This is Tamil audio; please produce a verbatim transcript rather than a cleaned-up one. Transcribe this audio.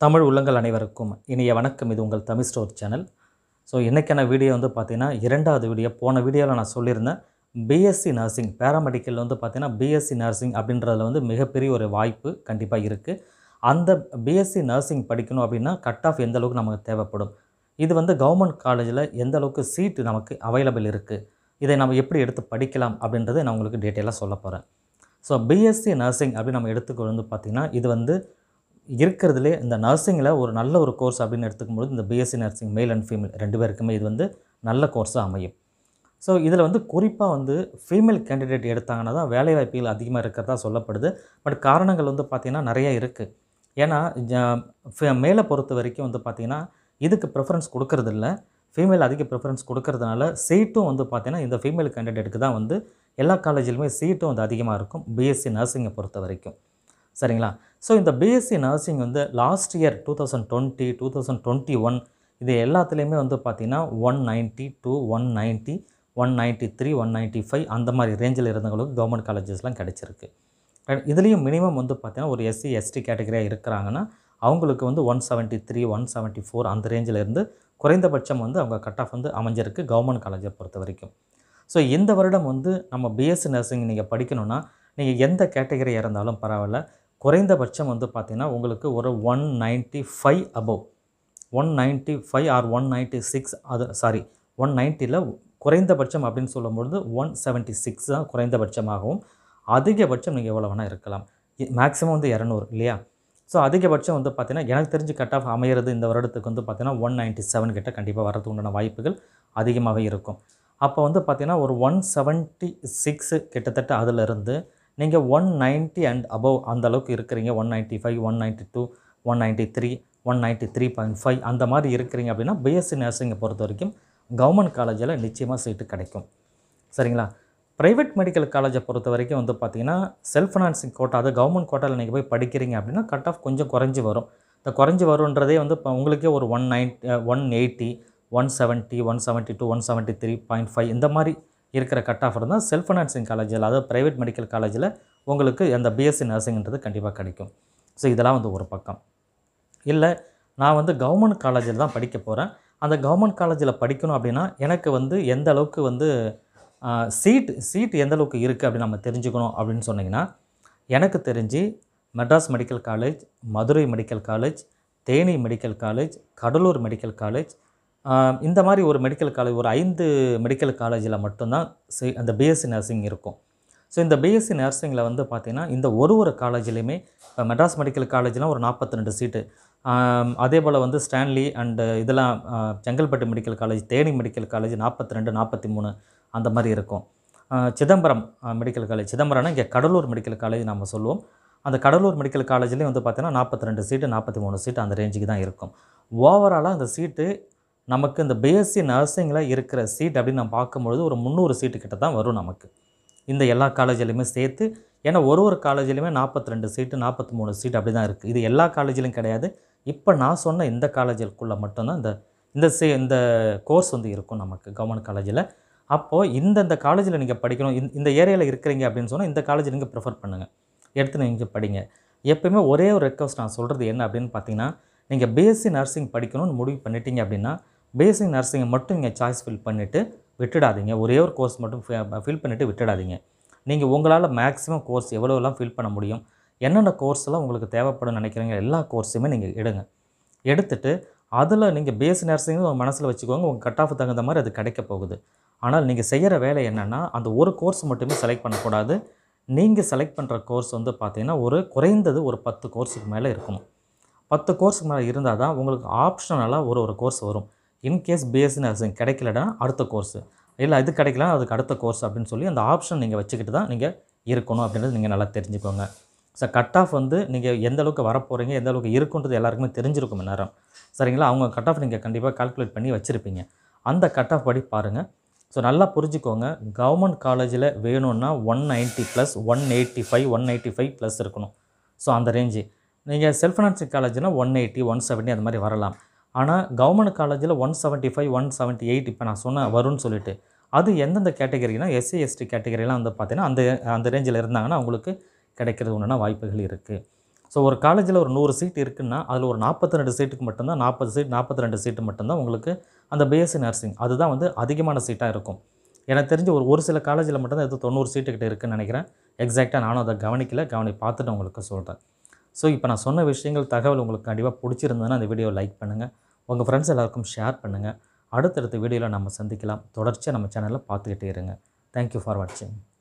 தமிழ் உள்ளங்கள் அனைவருக்கும் இனிய வணக்கம். இது உங்கள் தமிழ்ஸ்டோர் சேனல். ஸோ இன்றைக்கான வீடியோ வந்து பார்த்தீங்கன்னா இரண்டாவது வீடியோ. போன வீடியோவில் நான் சொல்லியிருந்தேன் பிஎஸ்சி நர்சிங் பேராமெடிக்கல் வந்து பார்த்தீங்கன்னா பிஎஸ்சி நர்சிங் அப்படின்றதுல வந்து மிகப்பெரிய ஒரு வாய்ப்பு கண்டிப்பாக இருக்குது. அந்த பிஎஸ்சி நர்சிங் படிக்கணும் அப்படின்னா கட் ஆஃப் எந்த அளவுக்கு நமக்கு தேவைப்படும், இது வந்து கவர்மெண்ட் காலேஜில் எந்த அளவுக்கு சீட்டு நமக்கு அவைலபிள் இருக்குது, இதை நம்ம எப்படி எடுத்து படிக்கலாம் அப்படின்றத நான் உங்களுக்கு டீட்டெயிலாக சொல்ல போகிறேன். ஸோ பிஎஸ்சி நர்சிங் அப்படின்னு நம்ம எடுத்துக்க வந்து பார்த்திங்கன்னா இது வந்து இருக்கிறதுலே இந்த நர்சிங்கில் ஒரு நல்ல ஒரு கோர்ஸ் அப்படின்னு எடுத்துக்கும்போது இந்த BSc nursing male and female ரெண்டு பேருக்குமே இது வந்து நல்ல கோர்ஸாக அமையும். ஸோ இதில் வந்து குறிப்பாக வந்து ஃபீமேல் கேண்டிடேட் எடுத்தாங்கன்னா தான் வேலைவாய்ப்புகள் அதிகமாக இருக்கிறதா சொல்லப்படுது. பட் காரணங்கள் வந்து பார்த்திங்கன்னா நிறைய இருக்குது. ஏன்னா மேலே பொறுத்த வரைக்கும் வந்து பார்த்திங்கன்னா இதுக்கு ப்ரிஃபரன்ஸ் கொடுக்கறதில்ல, ஃபீமேல் அதிக ப்ரிஃபரன்ஸ் கொடுக்கறதுனால சீட்டும் வந்து பார்த்திங்கன்னா இந்த ஃபீமேல் கேண்டிடேட்டுக்கு தான் வந்து எல்லா காலேஜிலுமே சீட்டும் வந்து அதிகமாக இருக்கும் பிஎஸ்சி நர்சிங்கை பொறுத்த வரைக்கும். சரிங்களா? ஸோ இந்த பிஎஸ்சி நர்சிங் வந்து last year two thousand twenty two thousand twenty one இது எல்லாத்துலேயுமே வந்து பார்த்திங்கன்னா one ninety two one ninety one ninety three one ninety five அந்த மாதிரி ரேஞ்சில் இருந்தவங்களுக்கு கவர்மெண்ட் காலேஜஸ்லாம் கிடச்சிருக்கு. இதுலேயும் மினிமம் வந்து பார்த்திங்கன்னா ஒரு எஸ்சி எஸ்டி கேட்டகரியாக இருக்கிறாங்கன்னா அவங்களுக்கு வந்து one seventy three one seventy four அந்த ரேஞ்சில் இருந்து குறைந்தபட்சம் வந்து அவங்க கட் ஆஃப் வந்து அமைஞ்சிருக்கு கவர்மெண்ட் காலேஜை பொறுத்த வரைக்கும். ஸோ இந்த வருடம் வந்து நம்ம பிஎஸ்சி நர்சிங் நீங்கள் படிக்கணும்னா நீங்கள் எந்த கேட்டகரியாக இருந்தாலும் பரவாயில்ல, குறைந்தபட்சம் வந்து பார்த்திங்கன்னா உங்களுக்கு ஒரு one ninety five above one ninety five or one ninety six அது சாரி ஒன் நைன்ட்டியில் குறைந்தபட்சம் அப்படின்னு சொல்லும்பொழுது ஒன் செவன்ட்டி சிக்ஸ் தான் குறைந்தபட்சமாகவும், அதிகபட்சம் நீங்கள் எவ்வளோ வேணால் இருக்கலாம். மேக்ஸிமம் வந்து இரநூறு இல்லையா? ஸோ அதிகபட்சம் வந்து பார்த்திங்கன்னா எனக்கு தெரிஞ்சு கட் ஆஃப் அமையிறது இந்த வருடத்துக்கு வந்து பார்த்திங்கன்னா ஒன் நைன்ட்டி செவன் கிட்ட கண்டிப்பாக வரதுக்கு உண்டான வாய்ப்புகள் அதிகமாகவே இருக்கும். அப்போ வந்து பார்த்திங்கன்னா ஒரு ஒன் செவன்ட்டி சிக்ஸு கிட்டத்தட்ட அதிலிருந்து நீங்கள் ஒன் நைன்ட்டி அண்ட் அபவ் அந்த அளவுக்கு இருக்கிறீங்க, one ninety five one ninety two one ninety three one ninety three point five அந்த மாதிரி இருக்கிறீங்க அப்படின்னா பிஎஸ்சி நர்சிங்கை பொறுத்த வரைக்கும் கவர்மெண்ட் காலேஜில் நிச்சயமாக சீட்டு கிடைக்கும். சரிங்களா? ப்ரைவேட் மெடிக்கல் காலேஜை பொறுத்த வரைக்கும் வந்து பார்த்திங்கன்னா செல்ஃப் ஃபினான்சிங் கோட்டா, அது கவர்மெண்ட் கோட்டாவில் நீங்கள் போய் படிக்கிறீங்க அப்படின்னா கட் ஆஃப் கொஞ்சம் குறைஞ்சி வரும். இந்த குறைஞ்சி வருன்றதே வந்து இப்போ உங்களுக்கே ஒரு one ninety one eighty one seventy one seventy two one seventy three point five இந்த மாதிரி இருக்கிற கட் ஆஃப் இருந்தால் செல்ஃப் ஃபினான்சிங் காலேஜில், அதாவது ப்ரைவேட் மெடிக்கல் காலேஜில் உங்களுக்கு அந்த பிஎஸ்சி நர்சிங்கிறது கண்டிப்பாக கிடைக்கும். ஸோ இதெல்லாம் வந்து ஒரு பக்கம். இல்லை நான் வந்து கவர்மெண்ட் காலேஜில் தான் படிக்க போகிறேன், அந்த கவர்மெண்ட் காலேஜில் படிக்கணும் அப்படின்னா எனக்கு வந்து எந்த அளவுக்கு வந்து சீட் சீட் எந்த அளவுக்கு இருக்குது அப்படின்னு நம்ம தெரிஞ்சுக்கணும் அப்படின்னு சொன்னிங்கன்னா, எனக்கு தெரிஞ்சு Madras medical college, Madurai medical college, Theni medical college, Cuddalore medical college, இந்த மாதிரி ஒரு மெடிக்கல் காலேஜ் ஒரு ஐந்து மெடிக்கல் காலேஜில் மட்டும்தான் சி அந்த பிஎஸ்சி நர்சிங் இருக்கும். ஸோ இந்த பிஎஸ்சி நர்சிங்கில் வந்து பார்த்திங்கன்னா இந்த ஒரு ஒரு காலேஜ்லேயுமே இப்போ மெட்ராஸ் மெடிக்கல் காலேஜ்லாம் ஒரு நாற்பத்தி ரெண்டு சீட்டு, அதே போல் வந்து ஸ்டான்லி அண்டு இதெல்லாம் Chengalpattu medical college, Theni medical college நாற்பத்தி ரெண்டு நாற்பத்தி மூணு அந்த மாதிரி இருக்கும். சிதம்பரம் மெடிக்கல் காலேஜ், சிதம்பரம்னா இங்கே கடலூர் மெடிக்கல் காலேஜ் நம்ம சொல்லுவோம், அந்த கடலூர் மெடிக்கல் காலேஜ்லேயும் வந்து பார்த்திங்கன்னா நாற்பத்தி ரெண்டு சீட்டு நாற்பத்தி மூணு சீட்டு அந்த ரேஞ்சுக்கு தான் இருக்கும். ஓவராலாக அந்த சீட்டு நமக்கு இந்த பிஎஸ்சி நர்சிங்கில் இருக்கிற சீட் அப்படின்னு நம்ம பார்க்கும்பொழுது ஒரு முந்நூறு சீட்டு கிட்ட தான் வரும் நமக்கு இந்த எல்லா காலேஜிலையுமே சேர்த்து. ஏன்னா ஒரு ஒரு காலேஜிலையுமே நாற்பத்தி ரெண்டு சீட்டு நாற்பத்தி மூணு சீட் அப்படி தான் இருக்குது. இது எல்லா காலேஜிலும் கிடையாது. இப்போ நான் சொன்ன இந்த காலேஜுக்குள்ளே மட்டும்தான் இந்த இந்த சே இந்த கோர்ஸ் வந்து இருக்கும் நமக்கு கவர்மெண்ட் காலேஜில். அப்போது இந்தந்த காலேஜில் நீங்கள் படிக்கணும், இந்த இந்த ஏரியாவில் இருக்கிறீங்க அப்படின்னு சொன்னால் இந்த காலேஜ் நீங்கள் ப்ரிஃபர் பண்ணுங்கள், எடுத்து நீங்கள் படிங்க. எப்போயுமே ஒரே ஒரு ரெக்வஸ்ட் நான் சொல்கிறது என்ன அப்படின்னு பார்த்தீங்கன்னா, நீங்கள் பிஎஸ்சி நர்சிங் படிக்கணும்னு முடிவு பண்ணிட்டீங்க அப்படின்னா பிஎஸ்சி நர்சிங்கை மட்டும் நீங்கள் சாய்ஸ் ஃபில் பண்ணிவிட்டு விட்டுடாதீங்க. ஒரே ஒரு கோர்ஸ் மட்டும் ஃபில் பண்ணிவிட்டு விட்டுடாதீங்க. நீங்கள் உங்களால் மேக்ஸிமம் கோர்ஸ் எவ்வளோலாம் ஃபில் பண்ண முடியும், என்னென்ன கோர்ஸ்லாம் உங்களுக்கு தேவைப்படும் நினைக்கிறீங்க எல்லா கோர்ஸுமே நீங்கள் எடுங்க. எடுத்துகிட்டு அதில் நீங்கள் பிஎஸ்சி நர்சிங் மனசில் வச்சுக்கோங்க, உங்கள் கட் ஆஃப் தகுந்த மாதிரி அது கிடைக்க போகுது. ஆனால் நீங்கள் செய்கிற வேலை என்னென்னா அந்த ஒரு கோர்ஸ் மட்டுமே செலக்ட் பண்ணக்கூடாது. நீங்கள் செலக்ட் பண்ணுற கோர்ஸ் வந்து பார்த்திங்கன்னா ஒரு குறைந்தது ஒரு பத்து கோர்ஸுக்கு மேலே இருக்கணும். பத்து கோர்ஸுக்கு மேலே இருந்தால் தான் உங்களுக்கு ஆப்ஷனலாக ஒரு ஒரு கோர்ஸ் வரும். இன்கேஸ் பிஎஸ்சி நர்சிங் கிடைக்கலன்னா அடுத்த கோர்ஸு, இல்லை இது கிடைக்கலன்னா அதுக்கு அடுத்த கோர்ஸ் அப்படின்னு சொல்லி அந்த ஆப்ஷன் நீங்கள் வச்சுக்கிட்டு தான் நீங்கள் இருக்கணும் அப்படின்றது நீங்கள் நல்லா தெரிஞ்சுக்கோங்க. ஸோ கட் ஆஃப் வந்து நீங்கள் எந்த அளவுக்கு வரப்போகிறீங்க, எந்த அளவுக்கு இருக்குன்றது எல்லாருக்குமே தெரிஞ்சிருக்கும் நேரம். சரிங்களா? அவங்க கட் ஆஃப் நீங்கள் கண்டிப்பாக கால்குலேட் பண்ணி வச்சுருப்பீங்க. அந்த கட் ஆஃப் படி பாருங்கள். ஸோ நல்லா புரிஞ்சுக்கோங்க, கவர்மெண்ட் காலேஜில் வேணும்னா one ninety plus one eighty five one eighty five plus இருக்கணும். ஸோ அந்த ரேஞ்சு. நீங்கள் செல்ஃப் ஃபினான்சிங் காலேஜ்னால் ஒன் எயிட்டி ஒன் செவன்ட்டி அந்த மாதிரி வரலாம். ஆனால் கவர்மெண்ட் காலேஜில் one seventy five one seventy eight இப்போ நான் சொன்ன வரும்னு சொல்லிட்டு அது எந்தெந்த கேட்டகரினா எஸ்சி எஸ்டி கேட்டகரியெலாம் வந்து பார்த்திங்கன்னா அந்த அந்த ரேஞ்சில் இருந்தாங்கன்னா அவங்களுக்கு கிடைக்கிறது ஒன்றுனா வாய்ப்புகள் இருக்குது. ஸோ ஒரு காலேஜில் ஒரு நூறு சீட் இருக்குன்னா அதில் ஒரு நாற்பத்தி ரெண்டு சீட்டுக்கு மட்டும்தான் நாற்பது சீட் நாற்பத்தி ரெண்டு சீட்டு மட்டும்தான் உங்களுக்கு அந்த பிஎஸ்சி நர்சிங் அதுதான் வந்து அதிகமான சீட்டாக இருக்கும். எனக்கு தெரிஞ்சு ஒரு ஒரு சில காலேஜில் மட்டும்தான் இது தொண்ணூறு சீட்டுக்கிட்ட இருக்குதுன்னு நினைக்கிறேன். எக்ஸாக்டாக நானும் அதை கவனிக்கல, கவனி பார்த்துட்டு உங்களுக்கு சொல்கிறேன். ஸோ இப்போ நான் சொன்ன விஷயங்கள் தகவல் உங்களுக்கு கண்டிப்பாக பிடிச்சிருந்ததுன்னா அந்த வீடியோவை லைக் பண்ணுங்கள், உங்கள் ஃப்ரெண்ட்ஸ் எல்லாருக்கும் ஷேர் பண்ணுங்கள். அடுத்தடுத்த வீடியோவில் நம்ம சந்திக்கலாம். தொடர்ச்சியாக நம்ம சேனலில் பார்த்துக்கிட்டே இருங்க. தேங்க்யூ ஃபார் வாட்சிங்.